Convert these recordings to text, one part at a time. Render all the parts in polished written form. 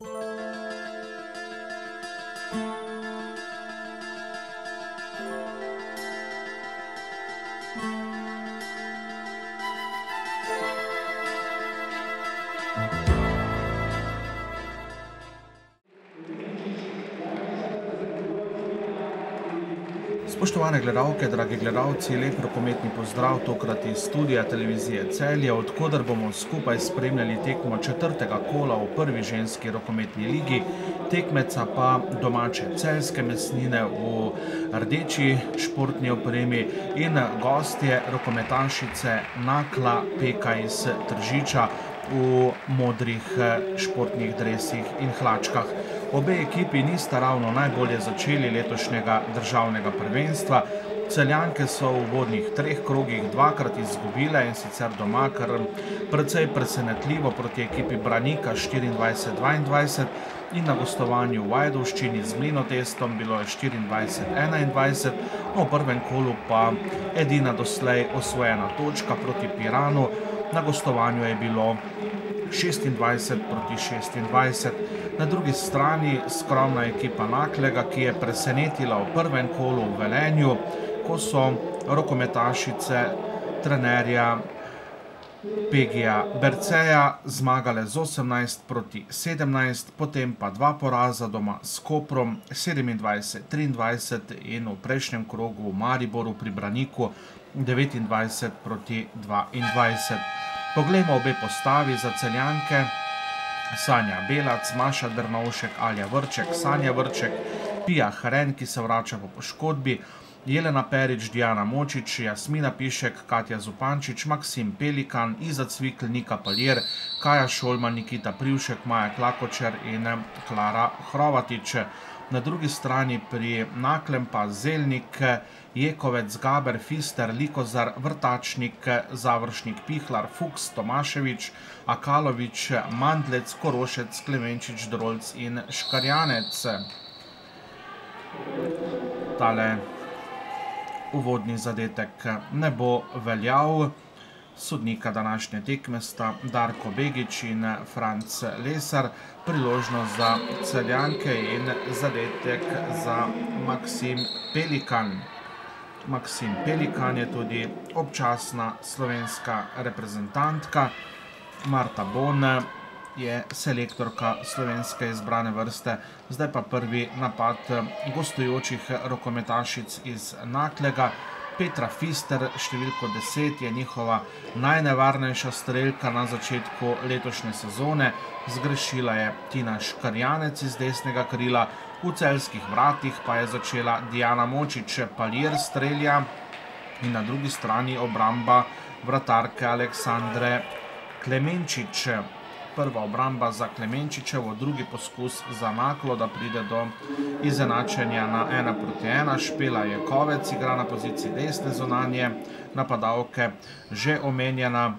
Spoštovane gledalke, dragi gledalci, lep rokometni pozdrav tokrat iz studia televizije Celje, od koder bomo skupaj spremljali tekmo četrtega kola v prvi ženski rokometni ligi, tekmeca pa domače celjske mesnine v rdeči športni opremi in gostje rokometašice Nakla Peka iz Tržiča v modrih športnih dresih in hlačkah. Obe ekipi nista ravno najbolje začeli letošnjega državnega prvenstva. Celjanke so v uvodnih 3 krogih dvakrat izgubile, in sicer doma kar precej presenetljivo proti ekipi Branika 24-22 in na gostovanju v Ajdovščini z Mlinotestom bilo je 24-21, v prvem kolu pa edina doslej osvojena točka proti Piranu, na gostovanju je bilo 26-26. Na drugi strani skromna ekipa Naklega, ki je presenetila v prvem kolu v Velenju, ko so rokometašice trenerja Pegija Berceja zmagale z 18-17, potem pa 2 poraza doma s Koprom 27-23 in v prejšnjem krogu v Mariboru pri Braniku 29-22. Poglejmo obe postavi za Celjanke. Sanja Belac, Maša Drnovšek, Alja Vrček, Sanja Vrček, Pija Hren, ki se vrača po poškodbi, Jelena Perič, Dijana Močič, Jasmina Pišek, Katja Zupančič, Maksim Pelikan, Iza Cvikl, Nika Palir, Kaja Šolman, Nikita Privšek, Maja Klakočer in Klara Hrovatič. Na drugi strani pri Naklem pa Zelnik, Jekovec, Gaber, Fister, Likozar, Vrtačnik, Završnik, Pihlar, Fuchs, Tomaševič, Akalovič, Mandlec, Korošec, Klemenčič, Drolc in Škarjanec. Tale uvodni zadetek ne bo veljal. Sodnika današnje tekme sta Darko Begič in Franc Lesar, priložnost za Celjanke in zadetek za Maksim Pelikan. Maksim Pelikan je tudi občasna slovenska reprezentantka. Marta Bon je selektorka slovenske izbrane vrste. Zdaj pa prvi napad gostujočih rokometašic iz Naklega. Petra Fister, številko 10, je njihova najnevarnejša strelka na začetku letošnje sezone. Zgrešila je Tina Škarjanec iz desnega krila, v celjskih vratih pa je začela Dijana Močič. Palir strelja in na drugi strani obramba vratarke Aleksandre Klemenčič. Prva obramba za Klemenčičevo, drugi poskus za Naklo, da pride do izenačenja na 1-1. Špela Jekovec igra na poziciji desne zunanje napadalke, že omenjena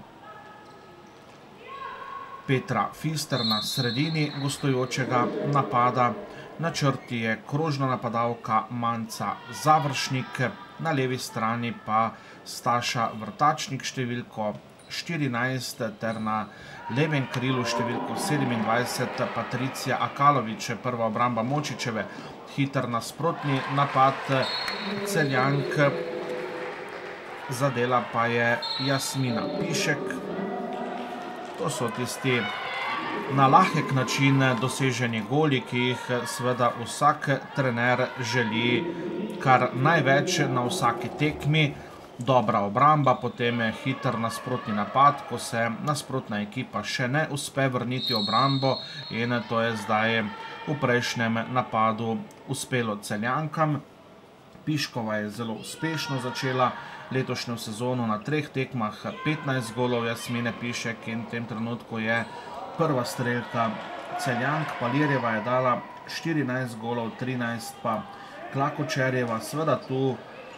Petra Fister na sredini gostujočega napada. Na črti je krožna napadalka Manca Završnik, na levi strani pa Staša Vrtačnik številko 14 ter na levem krilu številko 27 Patricija Akalovič. Prva obramba Močičeve, hiter nasprotni napad Celjank, zadela pa je Jasmina Pišek. To so tisti na lahek način doseženi goli, ki jih seveda vsak trener želi kar največ na vsaki tekmi. Dobra obramba, potem je hiter nasprotni napad, ko se nasprotna ekipa še ne uspe vrniti obrambo, in to je zdaj v prejšnjem napadu uspelo Celjankam. Piškova je zelo uspešno začela letošnjo sezono, na 3 tekmah 15 golov Jasmine Pišek in v tem trenutku je prva strelka Celjank. Palirjeva je dala 14 golov, 13 pa Klakočerjeva. Seveda tu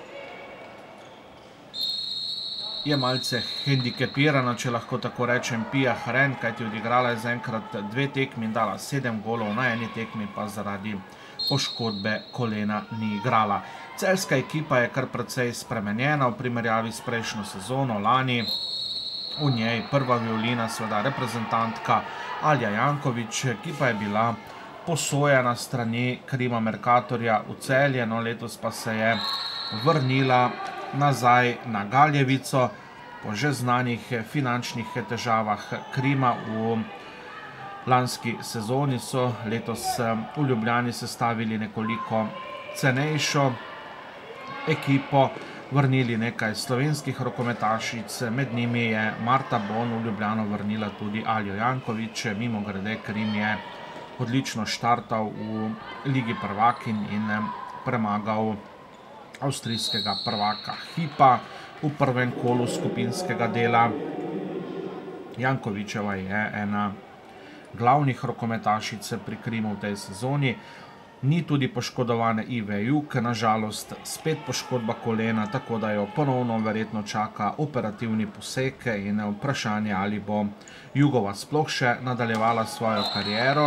je malce hendikepirana, če lahko tako rečem, Pija Hren, kajti odigrala je zaenkrat 2 tekmi in dala 7 golov, na eni tekmi pa zaradi poškodbe kolena ni igrala. Celjska ekipa je kar precej spremenjena v primerjavi s prejšnjo sezono lani. V njej prva violina, seveda reprezentantka Alja Janković, ki pa je bila posojena strani Krima Mercatorja v Celje, no letos pa se je vrnila nazaj na Galjevico po že znanih finančnih težavah Krima v lanski sezoni. So letos v Ljubljani sestavili nekoliko cenejšo ekipo, vrnili nekaj slovenskih rokometašic, med njimi je Marta Bon v Ljubljano vrnila tudi Aljo Janković. Mimogrede, Krim je odlično štartal v Ligi prvakinj in premagal avstrijskega prvaka Hipa v prvem kolu skupinskega dela. Jankovićeva je ena glavnih rokometašic pri Krimu v tej sezoni. Ni tudi poškodovane Ive Juk, nažalost spet poškodba kolena, tako da jo ponovno verjetno čaka operativni poseg in vprašanje, ali bo Jugova sploh še nadaljevala svojo kariero.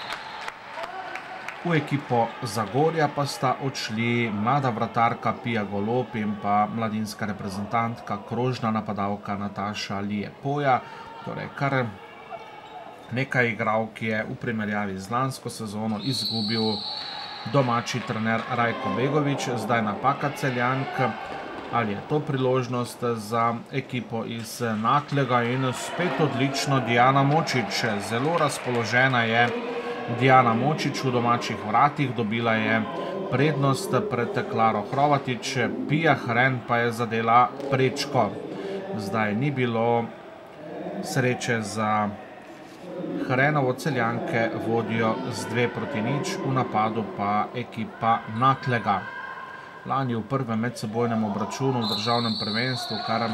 V ekipo Zagorja pa sta odšli mlada vratarka Pija Golob in pa mladinska reprezentantka, krožna napadalka Nataša Lijepoja. Torej kar nekaj igralk je v primerjavi z lansko sezono izgubil domači trener Rajko Begović. Zdaj napaka Celjank. Ali je to priložnost za ekipo iz Naklega? In spet odlično Dijana Močič. Zelo razpoložena je Dijana Močič v domačih vratih. Dobila je prednost pred Klaro Hrovatič. Pija Hren pa je zadela prečko. Zdaj ni bilo sreče za Hrenovo. Celjanke vodijo z 2-0, v napadu pa ekipa Naklega. Lani v prvem medsebojnem obračunu v državnem prvenstvu kar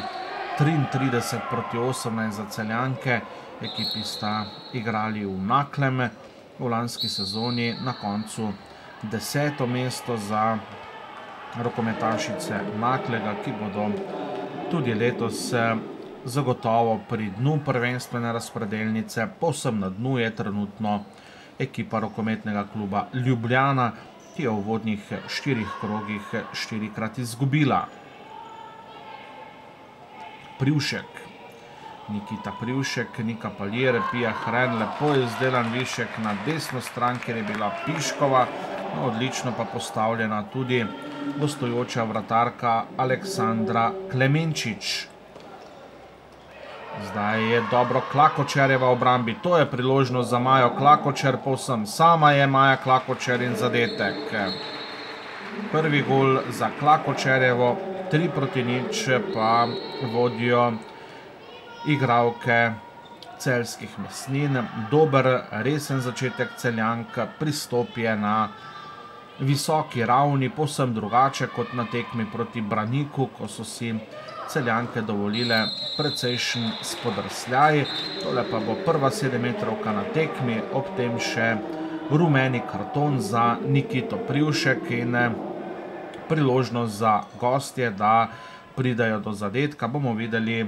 33-18 za Celjanke. Ekipi sta igrali v Naklem. V lanski sezoni na koncu 10. mesto za rokometašice Naklega, ki bodo tudi letos zagotovo pri dnu prvenstvene razpredelnice. Povsem na dnu je trenutno ekipa rokometnega kluba Ljubljana, ki je v uvodnih 4 krogih 4-krat izgubila. Privšek, Nikita Privšek, Nika Palir, Pija Hren, lepo izdelan višek na desno stran, kjer je bila Piškova, no, odlično pa postavljena tudi gostujoča vratarka Aleksandra Klemenčič. Zdaj je dobro Klakočerjeva v obrambi, to je priložnost za Majo Klakočer, povsem sama je Maja Klakočer in zadetek. Prvi gol za Klakočerjevo, 3-0 pa vodijo igralke celjskih Mesnin. Dober, resen začetek Celjank, pristop je na visoki ravni, povsem drugače kot na tekmi proti Braniku, ko so si Celjanke dovolile precejšen spodrsljaj. Tole pa bo prva 7-metrovka na tekmi, ob tem še rumeni karton za Nikito Privšek in priložnost za gostje, da pridajo do zadetka. Bomo videli,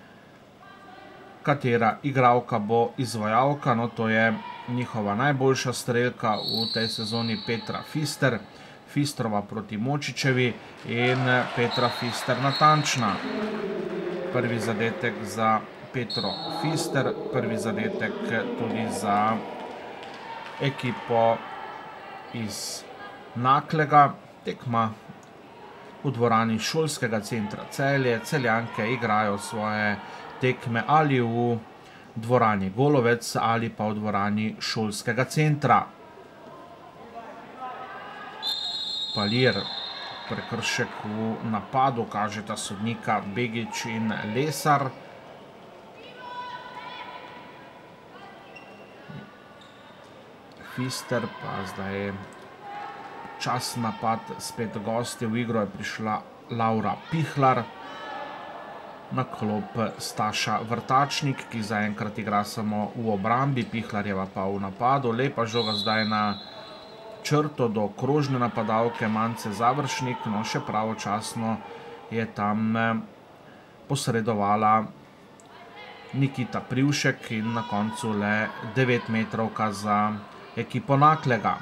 katera igralka bo izvajalka. No, to je njihova najboljša strelka v tej sezoni Petra Fister. Fistrova proti Močičevi in Petra Fister natančna. Prvi zadetek za Petro Fister, prvi zadetek tudi za ekipo iz Naklega. Tekma v dvorani šolskega centra Celje. Celjanke igrajo svoje tekme ali v dvorani Golovec ali pa v dvorani šolskega centra. Palir, prekršek v napadu, kažeta sodnika Begić in Lesar. Fister pa zdaj čas napad, spet gostje. V igro je prišla Laura Pihlar. Na klop Staša Vrtačnik, ki zaenkrat igra samo v obrambi, Pihlarjeva pa v napadu. Lepa žoga zdaj na črto do krožne napadalke Mance Završnik, no še pravočasno je tam posredovala Nikita Privšek in na koncu le 9-metrovka za ekipo Naklega.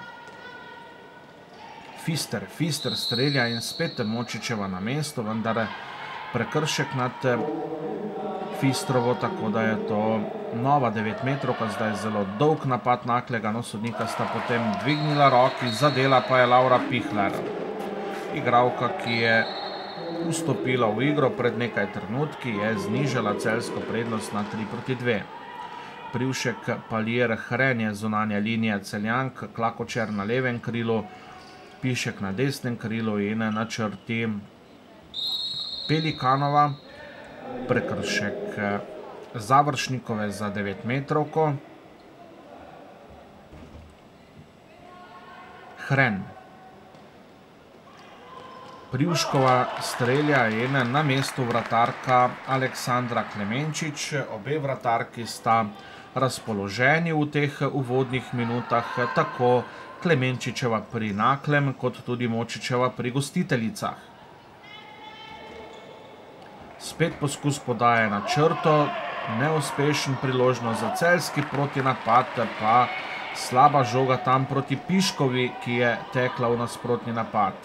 Fister strelja in spet Močičeva na mestu, vendar prekršek nad Fistrovo, tako da je to nova 9-metrovka, zdaj zelo dolg napad Naklega, no sodnika sta potem dvignila roki, zadela pa je Laura Pihlar. Igralka, ki je vstopila v igro pred nekaj trenutki, je znižala celjsko prednost na 3-2. Privšek, Palier, Hren je zunanja linija Celjank, Klakočer na levem krilu, Pišek na desnem krilu in na črti Pelikanova. Prekršek Završnikove za 9-metrovko. Hren. Privškova strelja in na mestu vratarka Aleksandra Klemenčič. Obe vratarki sta razpoloženi v teh uvodnih minutah, tako Klemenčičeva pri Naklem, kot tudi Močičeva pri gostiteljicah. Spet poskus podaje na črto, neuspešen, priložnost za celjski protinapad, pa slaba žoga tam proti Piškovi, ki je tekla v nasprotni napad.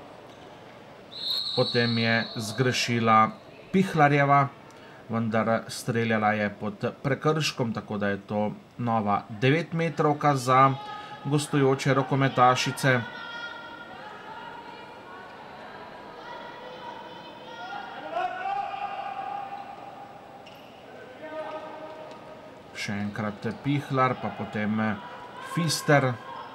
Potem je zgrešila Pihlarjeva, vendar streljala je pod prekrškom, tako da je to nova 9-metrovka za gostujoče rokometašice. Še enkrat Pihlar, pa potem Fister.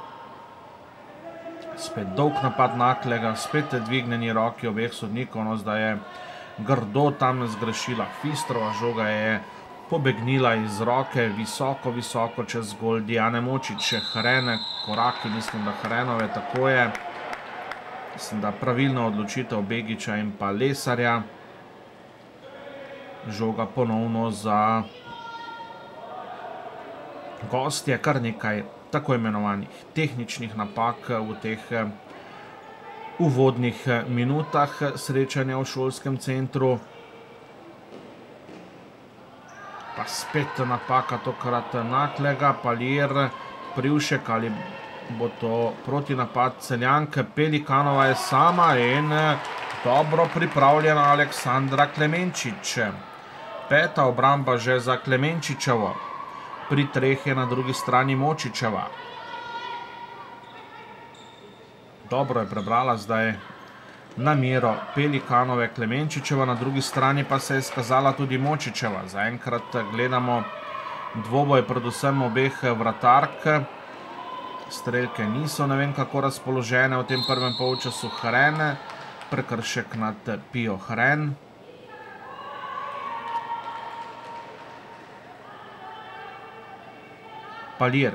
Spet dolg napad Naklega, spet dvignjeni roki obeh sodnikov, no zdaj je grdo tam zgrešila Fistrova, žoga je pobegnila iz roke, visoko, visoko čez gol Dijane Močič. Hren, koraki, mislim, da Hrenove, tako je. Mislim, da pravilna odločitev Begiča in pa Lesarja. Žoga ponovno za gostje, kar nekaj tako imenovanih tehničnih napak v teh uvodnih minutah srečanja v šolskem centru. Pa spet napaka tokrat Naklega, Palier, Privšek, ali bo to protinapad Celjanke. Pelikanova je sama in dobro pripravljena Aleksandra Klemenčič. Peta obramba že za Klemenčičevo. Pri treh je na drugi strani Močičeva. Dobro je prebrala zdaj namero Pelikanove. Klemenčičeva, na drugi strani pa se je izkazala tudi Močičeva. Zaenkrat gledamo dvoboj predvsem obeh vratark. Strelke niso ne vem kako razpoložene v tem prvem polčasu. Hren, prekršek nad Pijo Hren. Palier.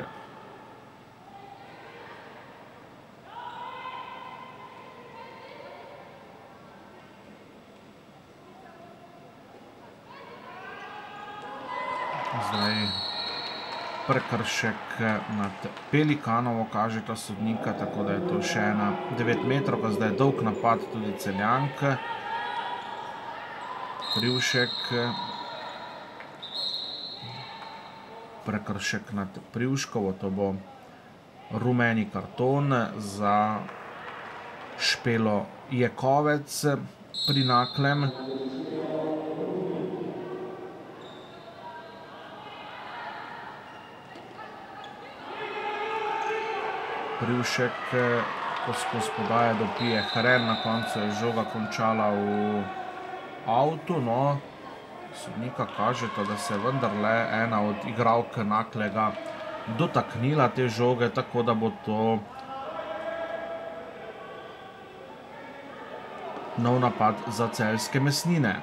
Zdaj prekršek nad Pelikanovo kažeta sodnika, tako da je to še ena 9-metrovka, zdaj dolg napad tudi Celjank. Privšek. Prekršek nad Privškovo, to bo rumeni karton za Špelo Jekovec pri Naklem. Privšek poskus podaje do Pije Hren, na koncu je žoga končala v avtu, no. Sodnika kažeta, da se je vendarle ena od igralk Naklega dotaknila te žoge, tako da bo to nov napad za celjske Mesnine.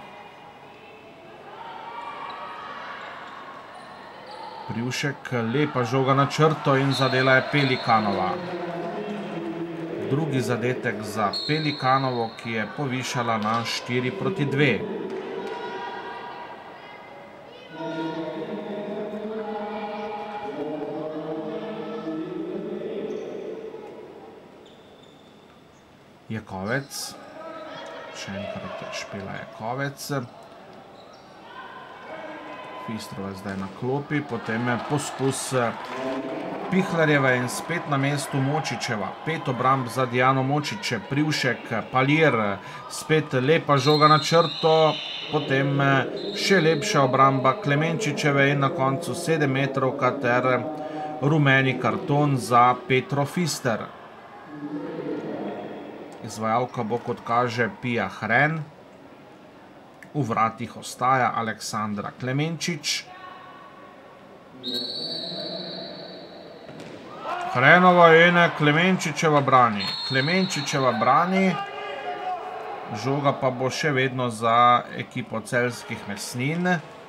Privšek, lepa žoga na črto in zadela je Pelikanova. Drugi zadetek za Pelikanovo, ki je povišala na 4-2. Jekovec, še enkrat Špela Jekovec. Fistrova je zdaj na klopi, potem je poskus Pihlarjeva in spet na mestu Močičeva. 5 obramb za Dijano Močič, Privšek, Palier, spet lepa žoga na črto potem še lepša obramba Klemenčičeve in na koncu 7-metrovka ter rumeni karton za Petro Fister. Izvajalka bo, kot kaže, Pia Hren. V vratih ostaja Aleksandra Klemenčič. Hrenova in Klemenčičeva brani. Klemenčičeva brani. Žoga pa bo še vedno za ekipo Celjskih mesnin.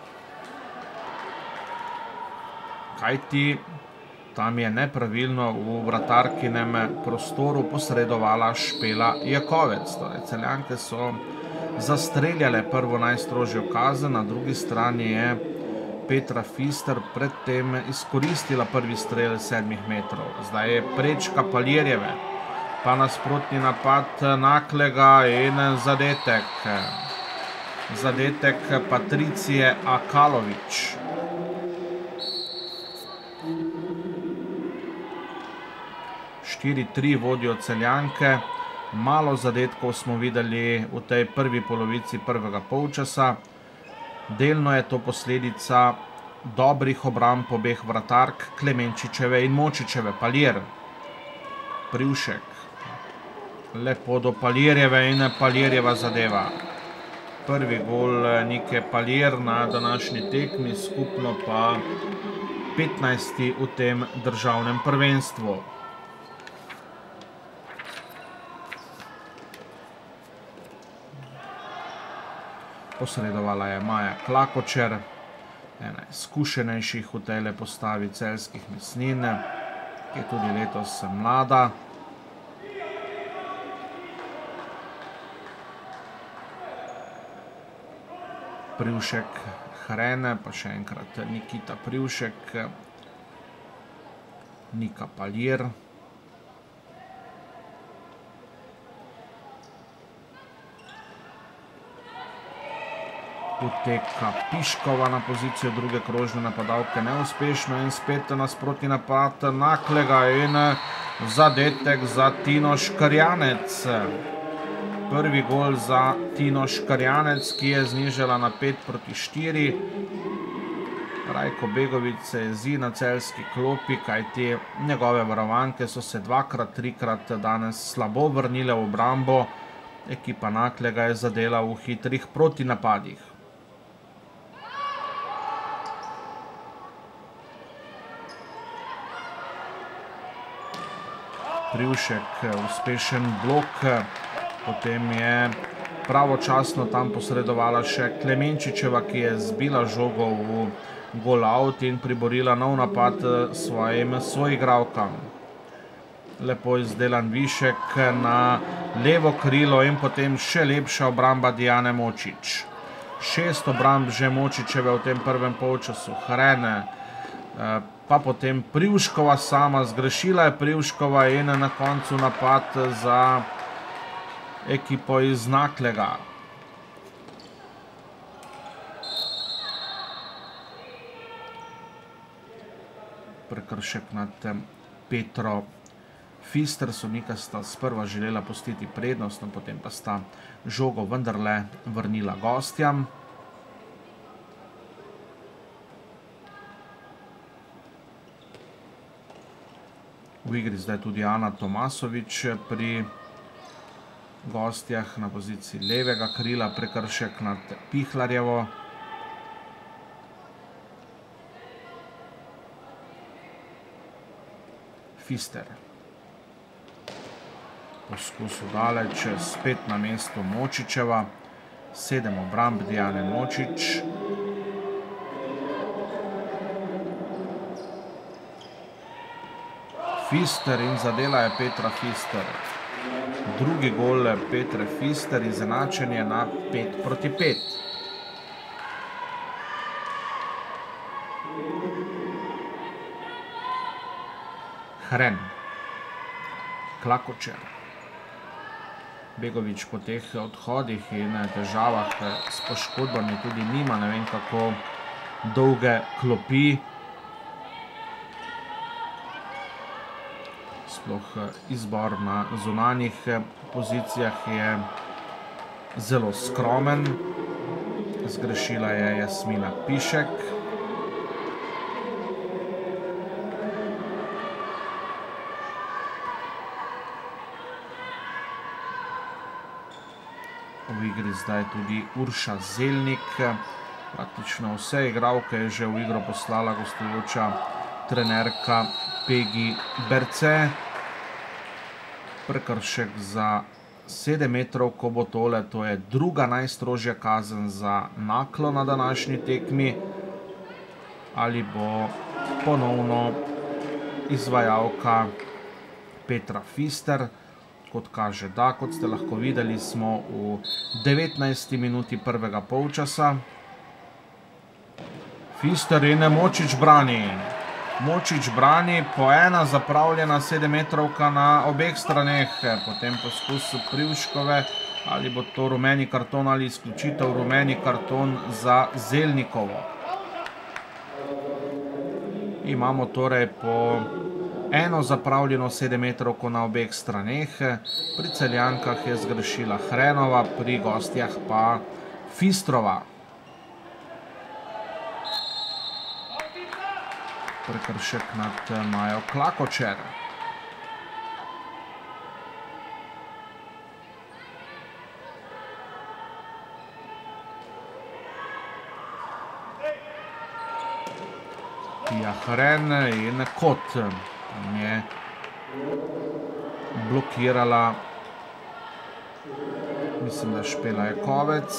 Kajti tam je nepravilno v vratarkinem prostoru posredovala Špela Jakovec. Torej, Celjanke so zastreljale prvo najstrožjo kazen, na drugi strani je Petra Fister predtem izkoristila prvi strel 7 metrov. Zdaj je prečka Paljerjeve, pa nasprotni napad Naklega in zadetek. Zadetek Patricije Akalovič. Štiri-tri vodijo Celjanke. Malo zadetkov smo videli v tej prvi polovici prvega polčasa. Delno je to posledica dobrih obramb obeh vratark Klemenčičeve in Močičeve. Paljer, Privšek, lepo do Paljerjeve in Paljerjeva zadeva. Prvi gol Nike Paljer na današnji tekmi, skupno pa 15. v tem državnem prvenstvu. Posredovala je Maja Klakočer, ena izkušenejših v tej postavi Celjskih mesnin, ki je tudi letos mlada. Privšek, Hrene, pa še enkrat Nikita Privšek, Nika Paljer. Uteka Piškova na pozicijo druge krožne napadalke neuspešno in spet nasprotni napad Naklega in zadetek za Tino Škarjanec. Prvi gol za Tino Škarjanec, ki je znižala na 5-4. Rajko Begovič se jezi na celjski klopi, kajti njegove varovanke so se dvakrat, trikrat danes slabo vrnile v obrambo. Ekipa Naklega je zadela v hitrih protinapadih. Privšek, uspešen blok, potem je pravočasno tam posredovala še Klemenčičeva, ki je zbila žogo v gol out in priborila nov napad svojim soigralkam. Lepo izdelan višek na levo krilo in potem še lepša obramba Dijane Močič. 6 obramb že Močičeve v tem prvem polčasu. Hrene, pa potem Privškova sama, zgrešila je Privškova in na koncu napad za ekipo iz Naklega. Prekršek nad Petro Fister, sodnika sta sprva želela pustiti prednost, no potem pa sta žogo vendarle vrnila gostjam. V igri zdaj tudi Ana Tomasovič pri gostjah na poziciji levega krila, prekršek nad Pihlarjevo. Fister. Poskus daleč, spet na mesto Močičeva. 7 obramb Dijane Močič. Fister in zadela je Petra Fister. Drugi gol Petre Fister, izenačenje na 5-5. Hren, Klakočer. Begovič po teh odhodih in težavah s poškodbami tudi nima ne vem kako dolge klopi. Sploh izbor na zunanjih pozicijah je zelo skromen. Zgrešila je Jasmina Pišek. V igri zdaj tudi Urša Zelnik. Praktično vse igralke je že v igro poslala gostujoča trenerka Pegi Berce. Prekršek za 7 metrov, ko bo tole, to je druga najstrožja kazen za Naklo na današnji tekmi. Ali bo ponovno izvajalka Petra Fister? Kot kaže da, kot ste lahko videli, smo v 19. minuti prvega polčasa. Fister in Močič brani. Močič brani, po ena zapravljena 7-metrovka na obeh straneh. Potem poskus Privškove, ali bo to rumeni karton ali izključitev, rumeni karton za Zelnikovo. Imamo torej po eno zapravljeno 7-metrovko na obeh straneh. Pri Celjankah je zgrešila Hrenova, pri gostjah pa Fistrova. Prekršek nad Majo Klakočer. Pija Hren in Kot je blokirala, mislim, da Špela Jakovec.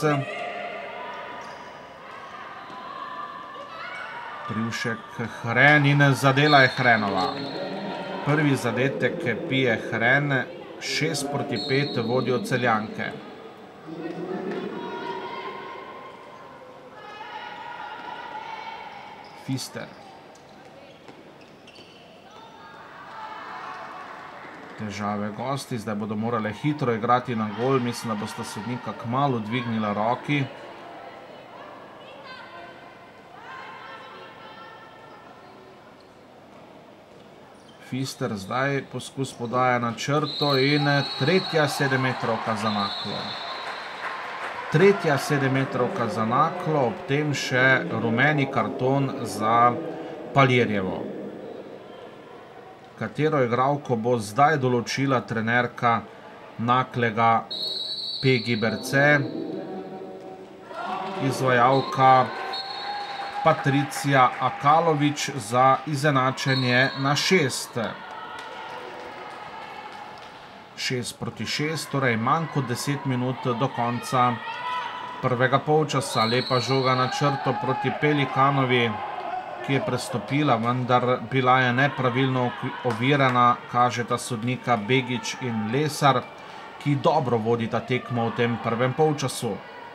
Privšek, Hren in zadela je Hrenova. Prvi zadetek Pije Hren, 6-5 vodijo Celjanke. Fister. Težave gosti, zdaj bodo morale hitro igrati na gol, mislim, da bosta sodnika kmalu dvignila roki. Fister zdaj poskus podaja na črto in tretja 7-metrovka za Naklo. Tretja 7-metrovka za Naklo, ob tem še rumeni karton za Paljerjevo. Katero igralko bo zdaj določila trenerka Naklega Pegi Berce? Izvajalka Patricija Akalovič za izenačenje na 6. 6-6, torej manj kot 10 minut do konca prvega polčasa. Lepa žoga na črto proti Pelikanovi, ki je prestopila, vendar bila je nepravilno ovirana, kažeta sodnika Begič in Lesar, ki dobro vodita tekmo v tem prvem polčasu.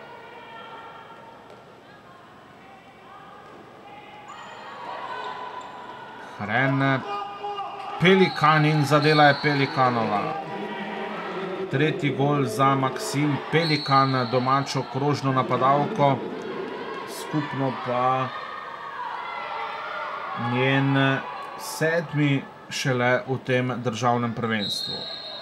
Hren, Pelikan in zadela je Pelikanova. Tretji gol za Maksim Pelikan, domačo krožno napadalko, skupno pa njen 7. šele v tem državnem prvenstvu.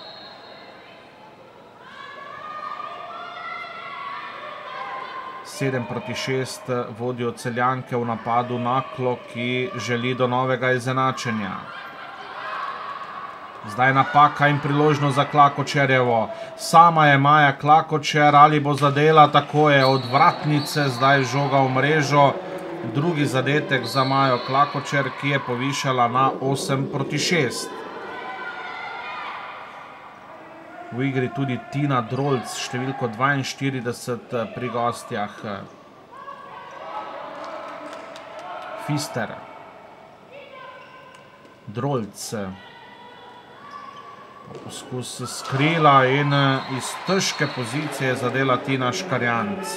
7-6 vodijo Celjanke v napadu Naklo, ki želi do novega izenačenja. Zdaj napaka in priložnost za Klakočerjevo. Sama je Maja Klakočer, ali bo zadela, tako je od vratnice, zdaj žoga v mrežo. Drugi zadetek za Majo Klakočer, ki je povišala na 8-6. V igri tudi Tina Drolc, številko 42 pri gostjah. Fister. Drolc. Poskus skrila in iz težke pozicije zadela Tina Škarjanc.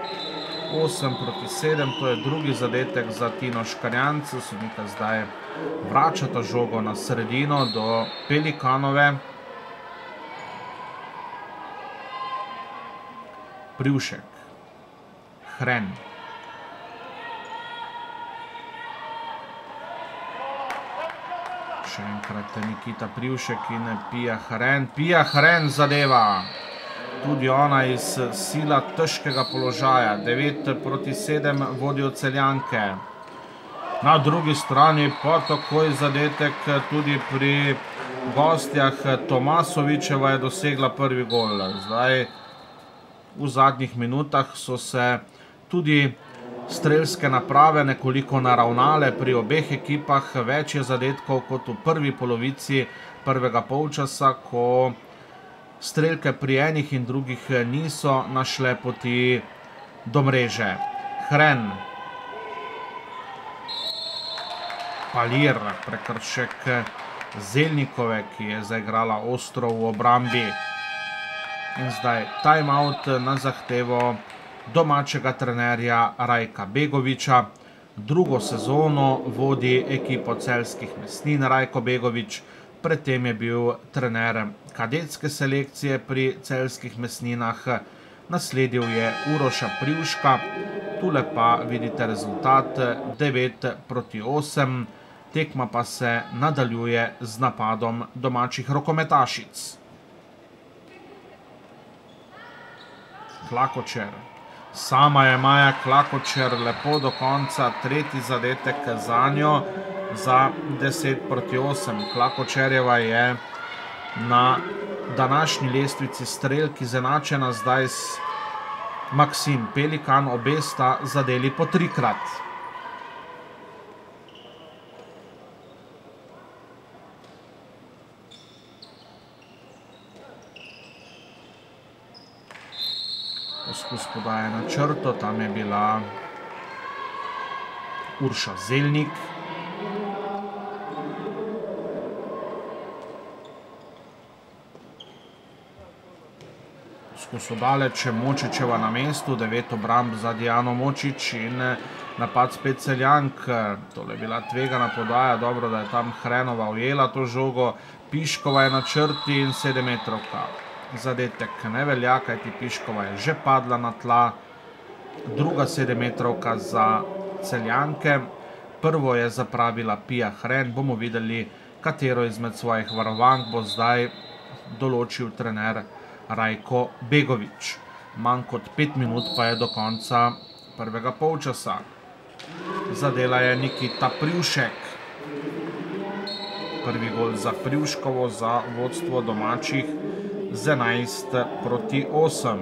8-7, to je drugi zadetek za Tino Škarjanc. Sodnika zdaj vračata žogo na sredino do Pelikanove. Privšek. Hren. Še enkrat Nikita Privšek in Pija Hren. Pija Hren zadeva. tudi ona iz sila težkega položaja. 9-7 vodijo Celjanke. Na drugi strani pa takoj zadetek tudi pri gostjah. Tomasovičeva je dosegla prvi gol. Zdaj v zadnjih minutah so se tudi strelske naprave nekoliko naravnale pri obeh ekipah. Več je zadetkov kot v prvi polovici prvega polčasa, ko strelke pri enih in drugih niso našle poti do mreže. Hren. Palir, prekršek Zelnikove, ki je zaigrala ostro v obrambi. In zdaj timeout na zahtevo domačega trenerja Rajka Begoviča. Drugo sezono vodi ekipo Celjskih mesnin Rajko Begovič. Predtem je bil trener kadetske selekcije pri Celjskih mesninah. Nasledil je Uroša Privška. Tule pa vidite rezultat 9-8. Tekma pa se nadaljuje z napadom domačih rokometašic. Klakočer. Sama je Maja Klakočer lepo do konca. Tretji zadetek za njo za 10-8. Klakočerjeva je na današnji lestvici strelk izenačena zdaj s Maksim Pelikan. Obe sta zadeli po 3-krat. Poskus podaje na črto, tam je bila Urša Zelnik. Poskus odaleč, Močičeva na mestu, 9 obramb za Dijano Močič in napad spet Celjank. Tole je bila tvegana podaja, dobro, da je tam Hrenova ujela to žogo. Piškova je na črti in 7-metrovka. Zadetek ne velja, kajti Piškova je že padla na tla. Druga 7-metrovka za Celjanke. Prvo je zapravila Pija Hren. Bomo videli, katero izmed svojih varovank bo zdaj določil trener Rajko Begovič. Manj kot 5 minut pa je do konca prvega polčasa. Zadela je Nikita Privšek. Prvi gol za Privškovo, za vodstvo domačih z 11-8.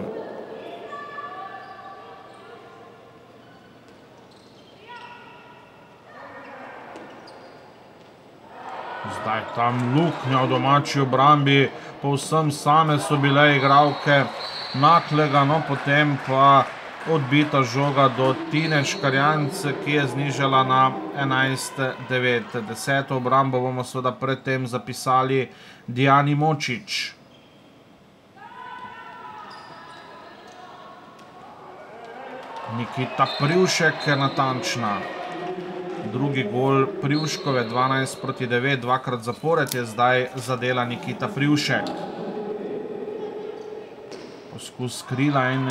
Zdaj tam luknja v domači obrambi, povsem same so bile igralke Naklega, no potem pa odbita žoga do Tine Škarjanc, ki je znižala na 11-9. 10. obrambo bomo seveda predtem zapisali Dijani Močič. Nikita Privšek natančna. Drugi gol Privškove, 12-9, dvakrat zapored je zdaj zadela Nikita Privšek. Poskus krila in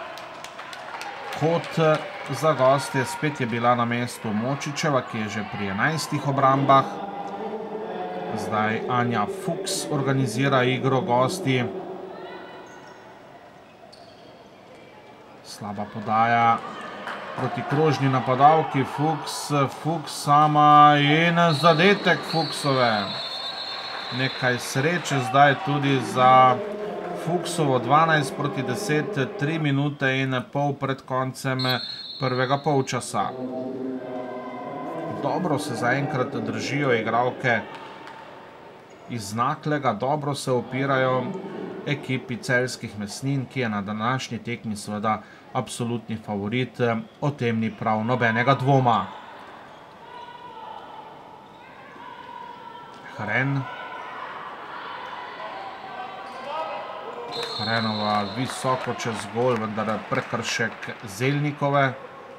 kot za gostje, spet je bila na mestu Močičeva, ki je že pri 11 obrambah. Zdaj Anja Fuchs organizira igro gosti. Slaba podaja proti krožni napadalki. Fuchs sama in zadetek Fuchsove. Nekaj sreče zdaj tudi za Fuchsovo, 12-10, 3 minute in pol pred koncem prvega polčasa. Dobro se zaenkrat držijo igralke iz Naklega, dobro se opirajo ekipi Celjskih mesnin, ki je na današnji tekmi seveda absolutni favorit, o tem ni prav nobenega dvoma. Hrenova visoko čez gol, vendar prekršek Zelnikove.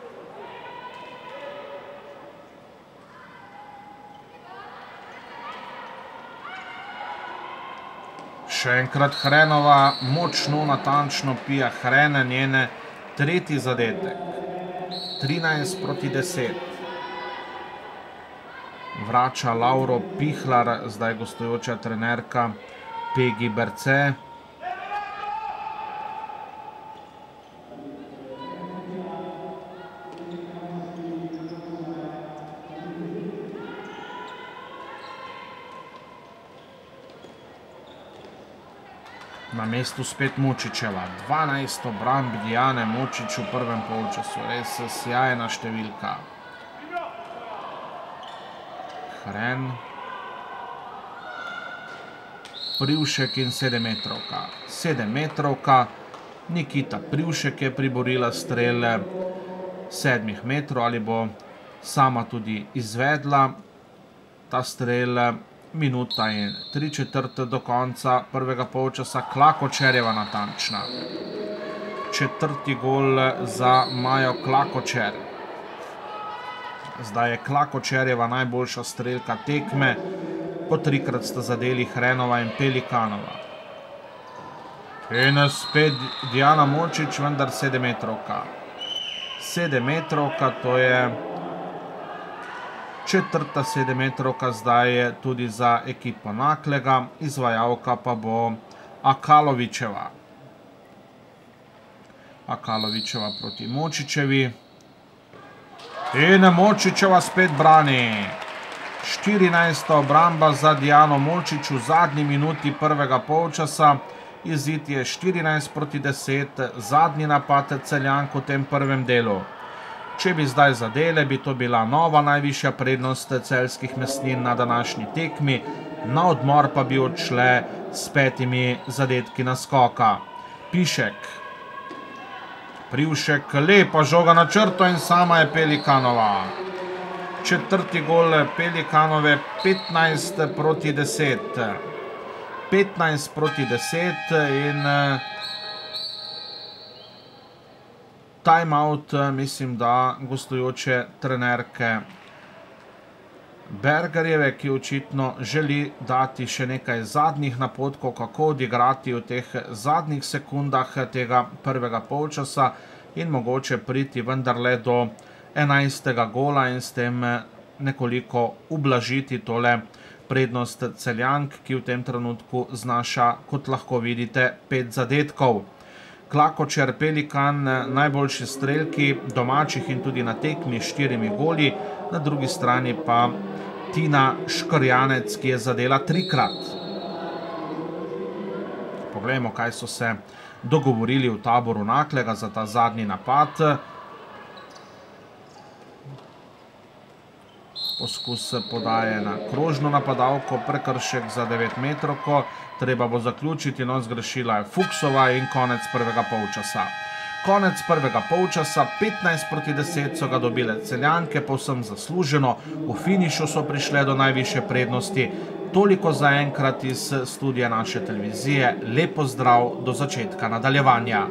Še enkrat Hrenova, močno natančno Pija Hren, njene tretji zadetek. 13-10. Vrača Lauro Pihlar, zdaj gostujoča trenerka Pegi Berce. Na mestu spet Mučičeva. 12 obramb Dijane Mučič v prvem polčasu. Res sjajna številka. Hren. Privšek in 7-metrovka. 7-metrovka. Nikita Privšek je priborila strele 7 metrov, ali bo sama tudi izvedla ta strel. Minuta in 3/4 do konca prvega polčasa. Klakočerjeva natančna. 4. gol za Majo Klakočer. Zdaj je Klakočerjeva najboljša strelka tekme. Po 3-krat sta zadeli Hrenova in Pelikanova. In spet Dijana Mučič, vendar 7-metrovka. 7-metrovka, to je 4. 7-metrovka zdaj tudi za ekipo Naklega. Izvajalka pa bo Akalovičeva. Akalovičeva proti Mučičevi. In Mučičeva spet brani. 14. obramba za Dijano Mučič v zadnji minuti prvega polčasa. Izid je 14-10, zadnji napad Celjank v tem prvem delu. Če bi zdaj zadele, bi to bila nova najvišja prednost celjskih mesnin na današnji tekmi, na odmor pa bi odšle s 5 zadetki naskoka. Pišek. Privšek, lepa žoga na črto in sama je Pelikanova. 4. gol Pelikanove, 15-10. 15-10 in timeout, mislim, da gostujoče trenerke Bergerjeve, ki očitno želi dati še nekaj zadnjih napotkov, kako odigrati v teh zadnjih sekundah tega prvega polčasa in mogoče priti vendarle do 11. gola in s tem nekoliko ublažiti tole prednost Celjank, ki v tem trenutku znaša, kot lahko vidite, 5 zadetkov. Klakočer, Pelikan, najboljši strelki domačih in tudi na tekmi s 4 goli, na drugi strani pa Tina Škrjanec, ki je zadela 3-krat. Poglejmo, kaj so se dogovorili v taboru Naklega za ta zadnji napad. Poskus podaje na krožno napadalko, prekršek za 9-metrovko, treba bo zaključiti, no zgrešila je Fuksova in konec prvega polčasa. Konec prvega polčasa, 15-10 so ga dobile Celjanke, povsem zasluženo, v finišu so prišle do najvišje prednosti. Toliko zaenkrat iz studija naše televizije, lep pozdrav do začetka nadaljevanja.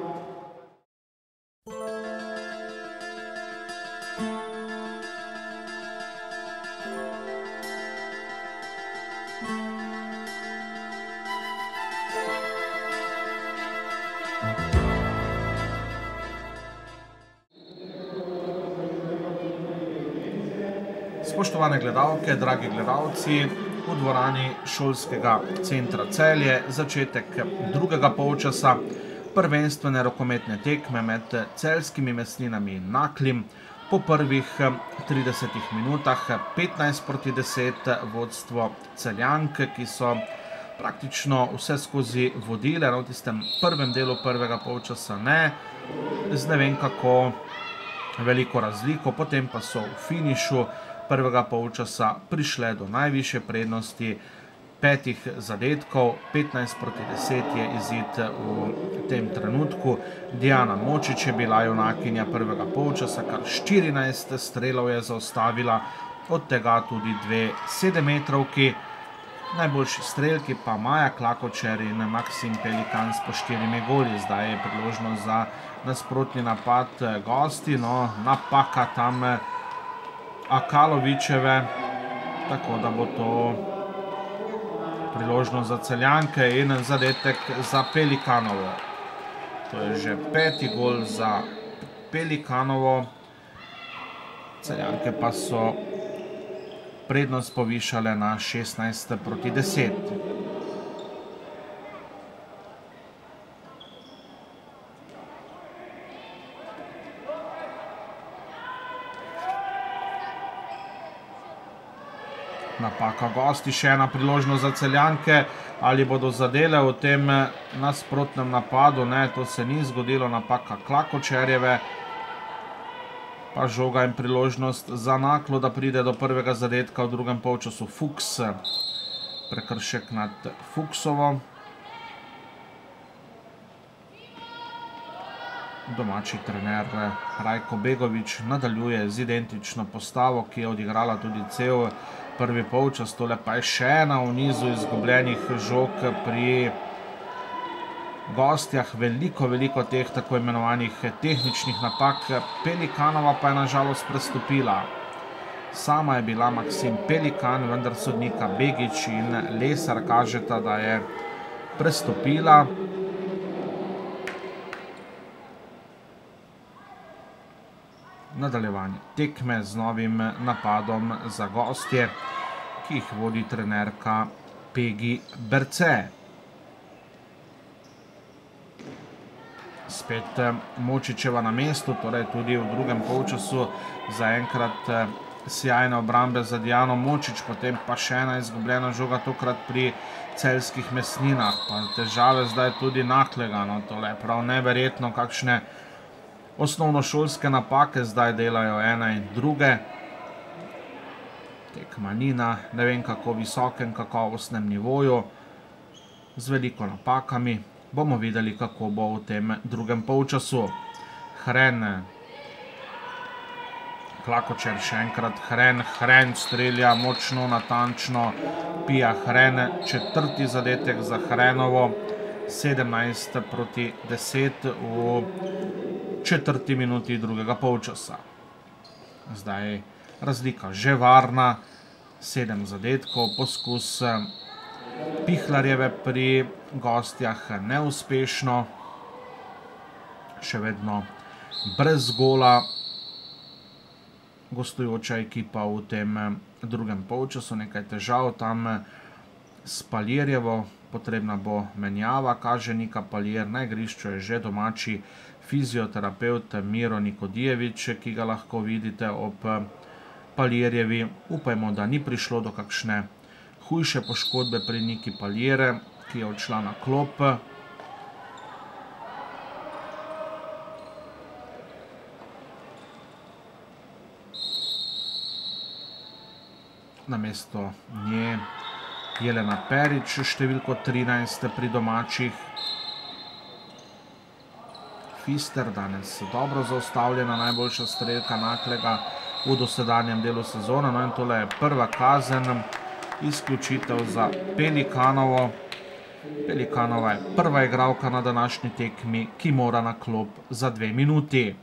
Spoštovane gledalke, dragi gledalci, v dvorani šolskega centra Celje, začetek drugega polčasa prvenstvene rokometne tekme med celjskimi mesninami in Naklim. Po prvih 30 minutah 15-10 vodstvo Celjank, ki so praktično vse skozi vodile, v tistem prvem delu prvega polčasa ne, z ne vem kako veliko razliko, potem pa so v finišu prvega polčasa prišle do najvišje prednosti 5 zadetkov, 15-10 je izid v tem trenutku. Dijana Mučič je bila junakinja prvega polčasa, kar 14 strelov je zaustavila, od tega tudi 2 7-metrovki. Najboljši strelki pa Maja Klakočer in Maksim Pelikan s po 4 goli. Zdaj je priložnost za nasprotni napad gosti, no napaka tam Akalovičeve, tako da bo to priložnost za Celjanke in zadetek za Pelikanovo. To je že 5. gol za Pelikanovo. Celjanke pa so prednost povišale na 16-10. napaka gosti, še ena priložnost za Celjanke, ali bodo zadele v tem nasprotnem napadu, ne, to se ni zgodilo, napaka Klakočerjeve, pa žoga in priložnost za Naklo, da pride do prvega zadetka v drugem polčasu. Fuchs, prekršek nad Fuchsovo. Domači trener Rajko Begovič nadaljuje z identično postavo, ki je odigrala tudi cel prvi polčas. Tole pa je še ena v nizu izgubljenih žog pri gostjah. Veliko teh tako imenovanih tehničnih napak. Pelikanova pa je nažalost prestopila. Sama je bila Maksim Pelikan, vendar sodnika Begič in Lesar kažeta, da je prestopila. Nadaljevanje tekme z novim napadom za gostje, ki jih vodi trenerka Pegi Berce. Spet Močičeva na mestu, torej tudi v drugem polčasu zaenkrat sjajne obrambe za Dijano Močič, potem pa še ena izgubljena žoga, tokrat pri celjskih mesninah. Pa težave zdaj tudi Naklega, no tole je prav neverjetno, kakšne osnovnošolske napake zdaj delajo ene in druge. Tekma ni na ne vem kako visokem kakovostnem nivoju, z veliko napakami. Bomo videli, kako bo v tem drugem polčasu. Hren, Klakočer še enkrat, Hren strelja močno, natančno, Pia Hren, četrti zadetek za Hrenovo, 17:10 v četrti minuti drugega polčasa. Zdaj razlika že varna, 7 zadetkov, poskus Pihlarjeve pri gostjah neuspešno, še vedno brez gola gostujoča ekipa v tem drugem polčasu, nekaj težav tam s Paljerjevo, potrebna bo menjava, kaže Nika Paljer, na igrišču je že domači fizioterapeut Miro Nikodijevič, ki ga lahko vidite ob Paljerjevi. Upajmo, da ni prišlo do kakšne hujše poškodbe pri Niki Paljere, ki je odšla na klop. Namesto nje Jelena Perič, številko 13 pri domačih. Fister danes dobro zaustavljena, najboljša strelka Naklega v dosedanjem delu sezone. No in tole je prva kazen, izključitev za Pelikanovo. Pelikanova je prva igralka na današnji tekmi, ki mora na klop za 2 minuti.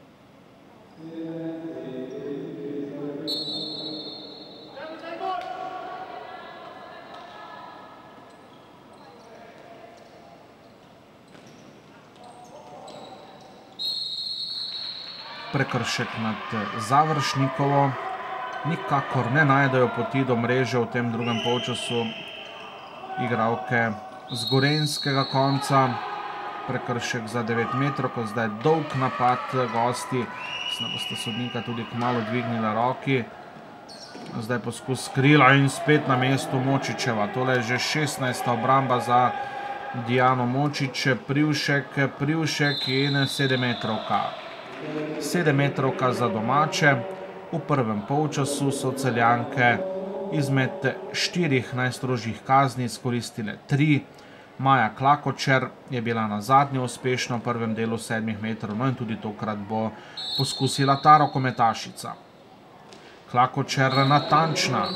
Prekršek nad Završnikovo. Nikakor ne najdejo poti do mreže v tem drugem polčasu igralke z gorenjskega konca. Prekršek za 9 metrov, ko zdaj dolg napad gosti. Mislim, da boste sodnika tudi kmalu dvignila roki. Zdaj poskus krila in spet na mestu Močičeva. Tole je že 16. obramba za Dijano Močič. Privšek in 7 metrovka. 7 metrovka za domače. V prvem polčasu so Celjanke izmed 4 najstrožjih kazni izkoristile 3. Maja Klakočer je bila na zadnje uspešna v prvem delu 7 metrov, no in tudi tokrat bo poskusila ta rokometašica. Klakočer natančna.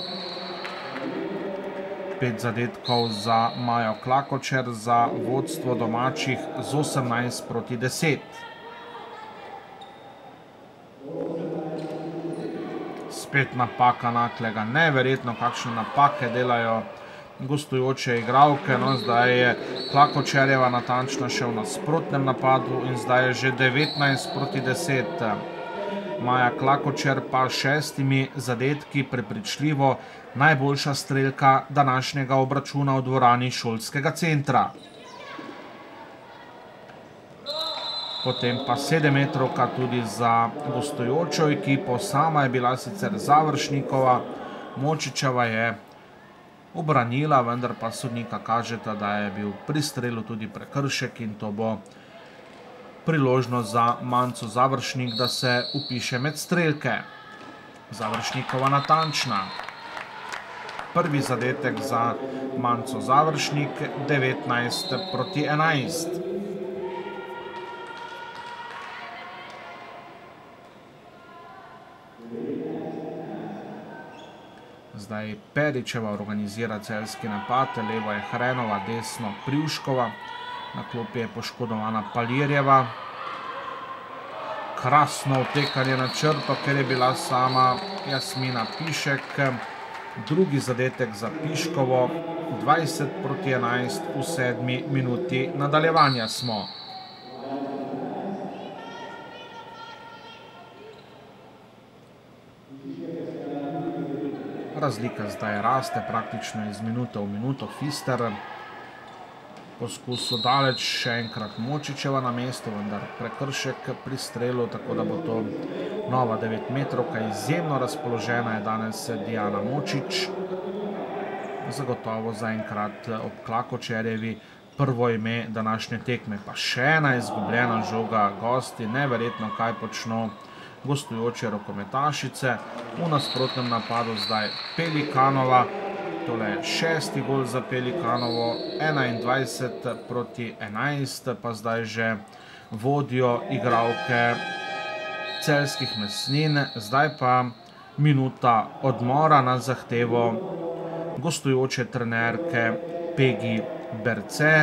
5 zadetkov za Majo Klakočer, za vodstvo domačih z 18:10. Spet napaka Naklega, neverjetno kakšne napake delajo gostujoče igralke. No, zdaj je Klakočerjeva natančna še v nasprotnem napadu in zdaj je že 19:10. Maja Klakočer pa 6 zadetki prepričljivo najboljša strelka današnjega obračuna v dvorani šolskega centra. Potem pa 7 metrovka tudi za gostujočo ekipo, sama je bila sicer Završnikova, Močičeva je obranila, vendar pa sodnika kažeta, da je bil pri strelu tudi prekršek in to bo priložnost za Manco Završnik, da se vpiše med strelke. Završnikova natančna. Prvi zadetek za Manco Završnik, 19-11. Zdaj Peričeva organizira celjski napad, levo je Hrenova, desno Privškova, na klopi je poškodovana Palirjeva. Krasno vtekanje na črto, ker je bila sama Jasmina Pišek. Drugi zadetek za Piškovo, 20-11 v 7. minuti nadaljevanja smo. Razlika zdaj raste praktično iz minute v minuto. Fister poskusu daleč, še enkrat Močičeva na mestu, vendar prekršek pri strelu, tako da bo to nova 9-metrovka. Izjemno razpoložena je danes Dijana Močič. Zagotovo zaenkrat ob Klakočerjevi prvo ime današnje tekme. Pa še ena izgubljena žoga gosti, neverjetno kaj počno gostujoče rokometašice. V nasprotnem napadu zdaj Pelikanova. Tole je 6. gol za Pelikanovo, 21-11, pa zdaj že vodijo igralke celjskih Mesnin. Zdaj pa minuta odmora na zahtevo gostujoče trenerke Pegi Berce.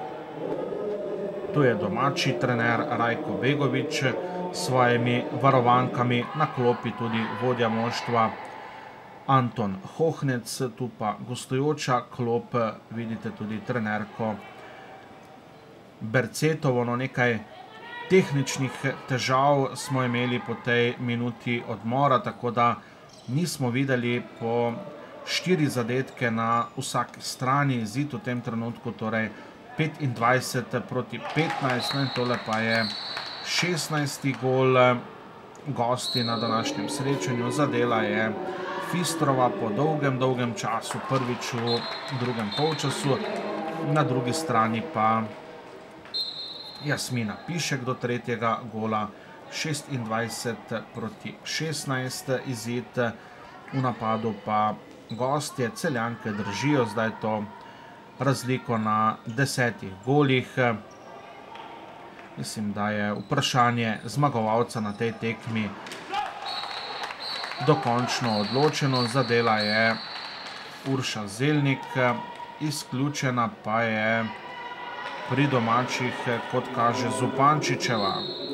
Tu je domači trener Rajko Begovič s svojimi varovankami, na klopi tudi vodja moštva Anton Hohnec, tu pa gostujoča klop, vidite tudi trenerko Bercetovo. No, nekaj tehničnih težav smo imeli po tej minuti odmora, tako da nismo videli po 4 zadetke na vsaki strani. Izid v tem trenutku torej 25-15, in tole pa je 16. gol gosti na današnjem srečanju. Zadela je Fistrova po dolgem času, prvič v drugem polčasu. Na drugi strani pa Jasmina Pišek do tretjega gola, 26-16 izid. V napadu pa gostje Celjanke držijo zdaj to razliko na 10 golih. Mislim, da je vprašanje zmagovalca na tej tekmi dokončno odločeno. Zadela je Urša Zelnik, izključena pa je pri domačih, kot kaže, Zupančičeva.